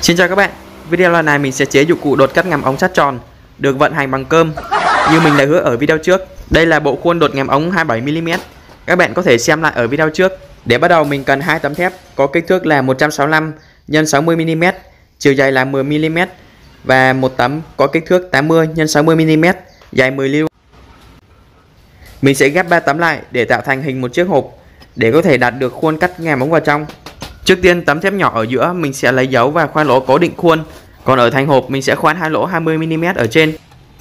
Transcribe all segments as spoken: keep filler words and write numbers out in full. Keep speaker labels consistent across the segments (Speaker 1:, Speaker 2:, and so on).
Speaker 1: Xin chào các bạn, video lần này mình sẽ chế dụng cụ đột cắt ngàm ống sắt tròn được vận hành bằng cơm như mình đã hứa ở video trước. Đây là bộ khuôn đột ngàm ống hai mươi bảy mi li mét. Các bạn có thể xem lại ở video trước. Để bắt đầu mình cần hai tấm thép có kích thước là một trăm sáu mươi lăm nhân sáu mươi mi li mét, chiều dài là mười mi li mét và một tấm có kích thước tám mươi nhân sáu mươi mi li mét, dài mười li mét. Mình sẽ ghép ba tấm lại để tạo thành hình một chiếc hộp để có thể đặt được khuôn cắt ngàm ống vào trong. Trước tiên tấm thép nhỏ ở giữa mình sẽ lấy dấu và khoan lỗ cố định khuôn, còn ở thành hộp mình sẽ khoan hai lỗ hai mươi mi li mét ở trên.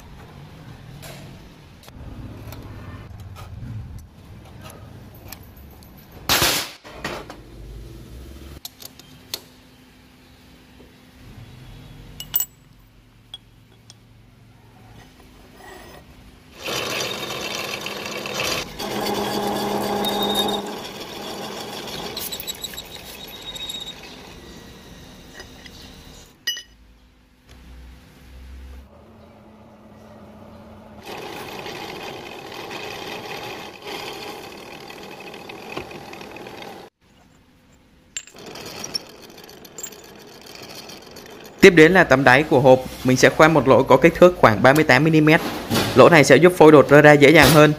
Speaker 1: Tiếp đến là tấm đáy của hộp, mình sẽ khoan một lỗ có kích thước khoảng ba mươi tám mi li mét. Lỗ này sẽ giúp phôi đột rơi ra dễ dàng hơn.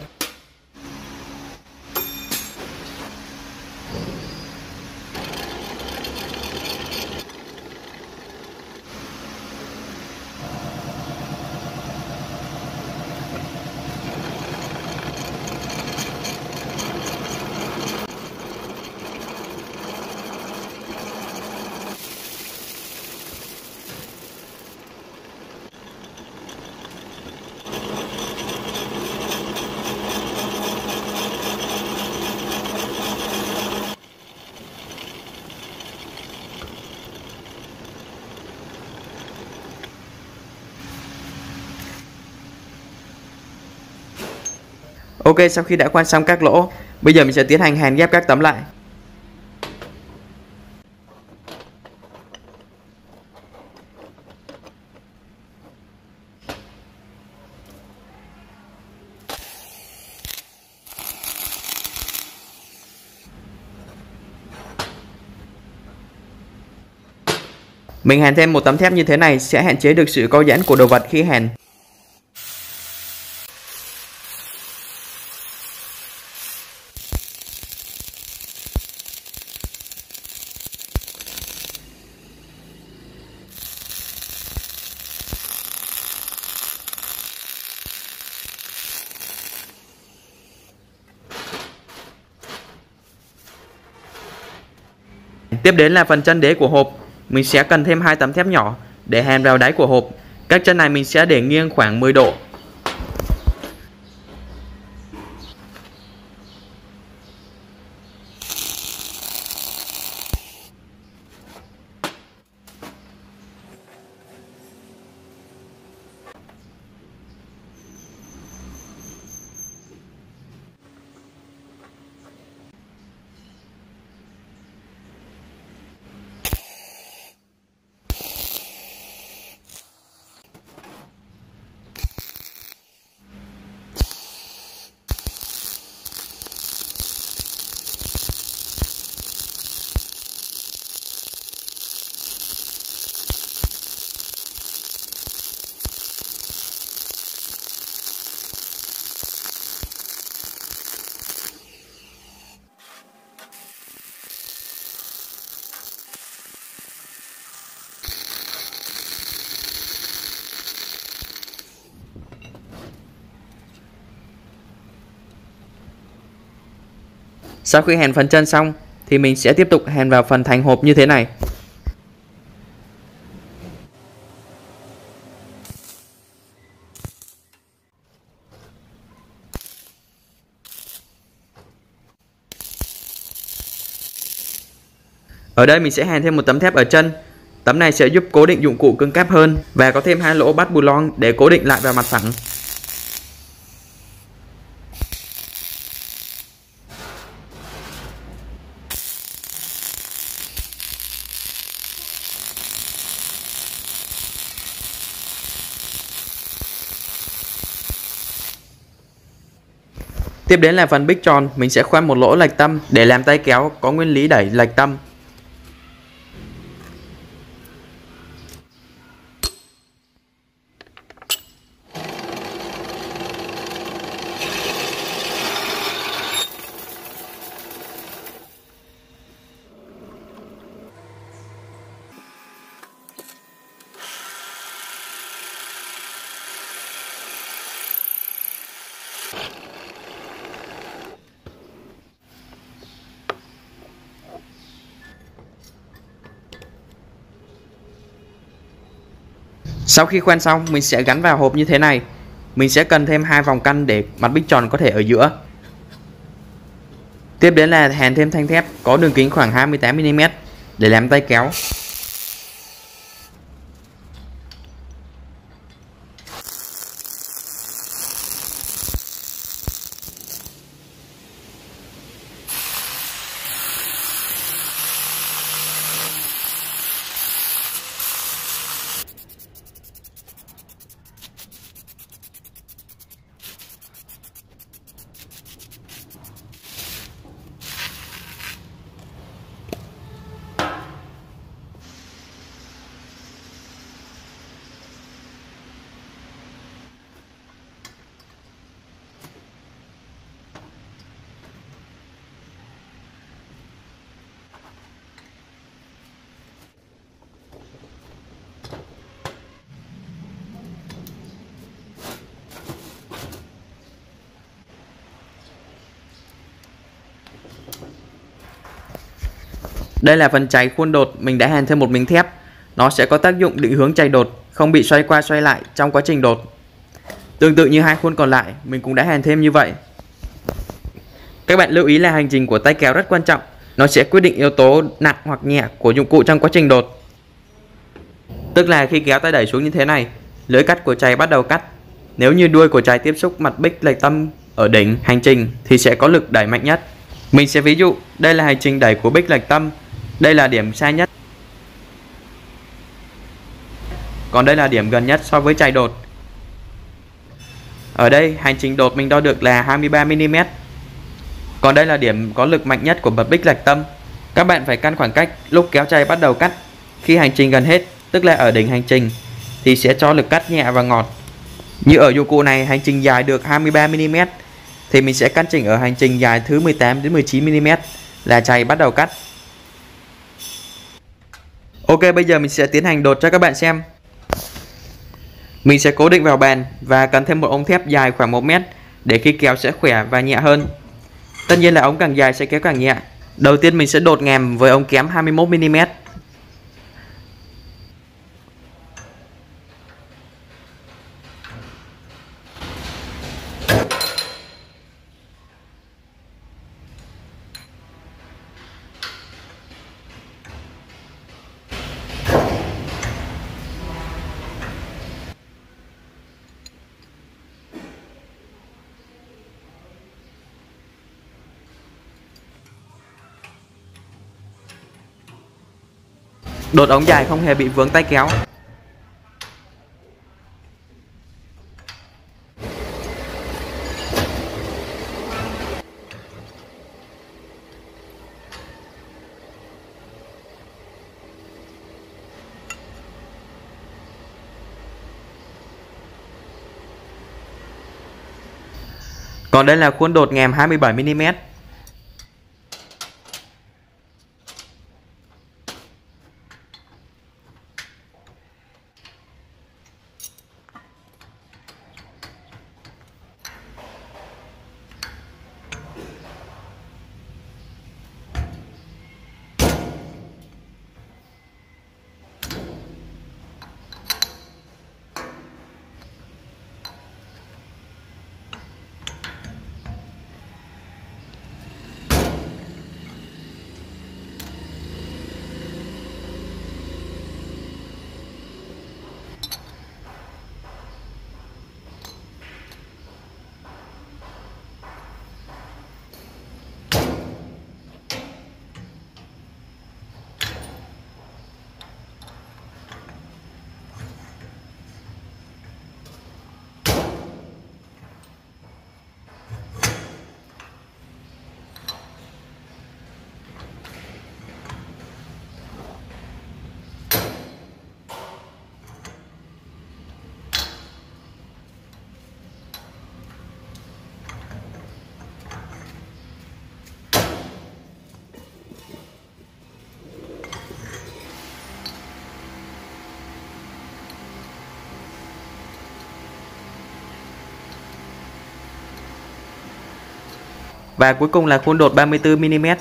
Speaker 1: Ok, sau khi đã khoan xong các lỗ, bây giờ mình sẽ tiến hành hàn ghép các tấm lại. Mình hàn thêm một tấm thép như thế này sẽ hạn chế được sự co giãn của đồ vật khi hàn. Tiếp đến là phần chân đế của hộp. Mình sẽ cần thêm hai tấm thép nhỏ để hàn vào đáy của hộp. Các chân này mình sẽ để nghiêng khoảng mười độ. Sau khi hàn phần chân xong thì mình sẽ tiếp tục hàn vào phần thành hộp như thế này. Ở đây mình sẽ hàn thêm một tấm thép ở chân. Tấm này sẽ giúp cố định dụng cụ cứng cáp hơn và có thêm hai lỗ bắt bù long để cố định lại vào mặt phẳng. Tiếp đến là phần bích tròn, mình sẽ khoan một lỗ lệch tâm để làm tay kéo có nguyên lý đẩy lệch tâm. Sau khi khoen xong, mình sẽ gắn vào hộp như thế này. Mình sẽ cần thêm hai vòng căn để mặt bích tròn có thể ở giữa. Tiếp đến là hàn thêm thanh thép có đường kính khoảng hai mươi tám mi li mét để làm tay kéo. Đây là phần chày khuôn đột, mình đã hàn thêm một miếng thép. Nó sẽ có tác dụng định hướng chày đột, không bị xoay qua xoay lại trong quá trình đột. Tương tự như hai khuôn còn lại, mình cũng đã hàn thêm như vậy. Các bạn lưu ý là hành trình của tay kéo rất quan trọng. Nó sẽ quyết định yếu tố nặng hoặc nhẹ của dụng cụ trong quá trình đột. Tức là khi kéo tay đẩy xuống như thế này, lưỡi cắt của chày bắt đầu cắt. Nếu như đuôi của chày tiếp xúc mặt bích lệch tâm ở đỉnh hành trình thì sẽ có lực đẩy mạnh nhất. Mình sẽ ví dụ, đây là hành trình đẩy của bích lệch tâm, đây là điểm xa nhất, còn đây là điểm gần nhất so với chày đột. Ở đây hành trình đột mình đo được là hai mươi ba mi li mét, còn đây là điểm có lực mạnh nhất của mặt bích lệch tâm. Các bạn phải căn khoảng cách lúc kéo chày bắt đầu cắt. Khi hành trình gần hết, tức là ở đỉnh hành trình, thì sẽ cho lực cắt nhẹ và ngọt. Như ở dụng cụ này hành trình dài được hai mươi ba mi li mét thì mình sẽ căn chỉnh ở hành trình dài thứ mười tám đến mười chín mi li mét là chày bắt đầu cắt. Ok, bây giờ mình sẽ tiến hành đột cho các bạn xem. Mình sẽ cố định vào bàn và cần thêm một ống thép dài khoảng một mét để khi kéo sẽ khỏe và nhẹ hơn. Tất nhiên là ống càng dài sẽ kéo càng nhẹ. Đầu tiên mình sẽ đột ngàm với ống kém hai mươi mốt mi li mét. Đột ống dài không hề bị vướng tay kéo. Còn đây là khuôn đột ngàm hai mươi bảy mi li mét. Và cuối cùng là khuôn đột ba mươi tư mi li mét.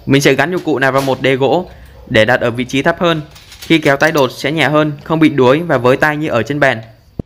Speaker 1: Mình sẽ gắn dụng cụ này vào một đế gỗ để đặt ở vị trí thấp hơn. Khi kéo tay đột sẽ nhẹ hơn, không bị đuối và với tay như ở trên bàn.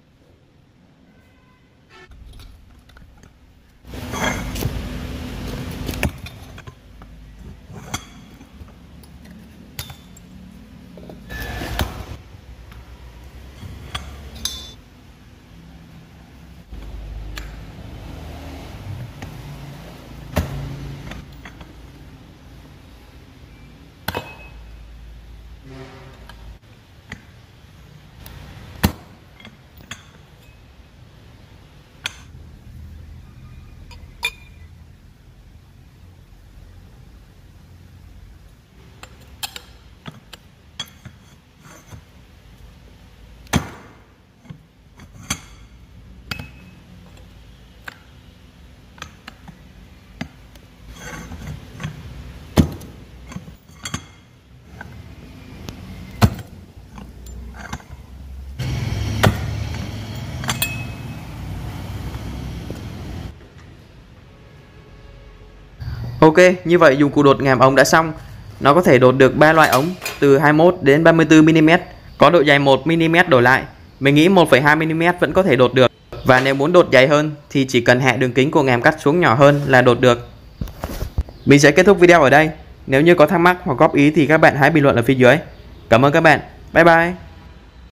Speaker 1: Ok, như vậy dụng cụ đột ngàm ống đã xong. Nó có thể đột được ba loại ống từ hai mươi mốt đến ba mươi tư mi li mét, có độ dày một mi li mét đổ lại. Mình nghĩ một phẩy hai mi li mét vẫn có thể đột được. Và nếu muốn đột dày hơn thì chỉ cần hạ đường kính của ngàm cắt xuống nhỏ hơn là đột được. Mình sẽ kết thúc video ở đây. Nếu như có thắc mắc hoặc góp ý thì các bạn hãy bình luận ở phía dưới. Cảm ơn các bạn. Bye bye.